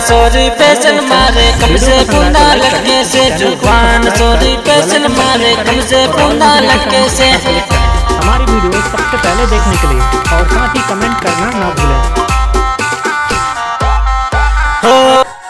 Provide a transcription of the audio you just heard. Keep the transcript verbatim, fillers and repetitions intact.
सोरी पैसन मारे कम से बूंदा लटके से जुबान सोरी पैसन मारे कम से बूंदा लटके से। हमारी वीडियो सबसे पहले देखने के लिए और साथ ही कमेंट करना ना भूलें। हो